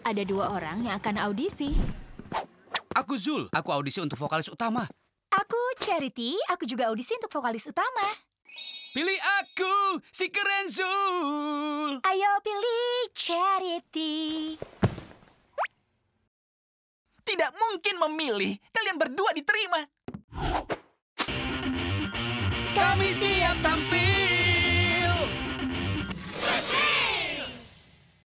Ada 2 orang yang akan audisi. Aku Zul, aku audisi untuk vokalis utama. Aku Charity, aku juga audisi untuk vokalis utama. Pilih aku, si keren Zul. Ayo pilih Charity. Tidak mungkin memilih. Kalian berdua diterima. Kami siap tampil.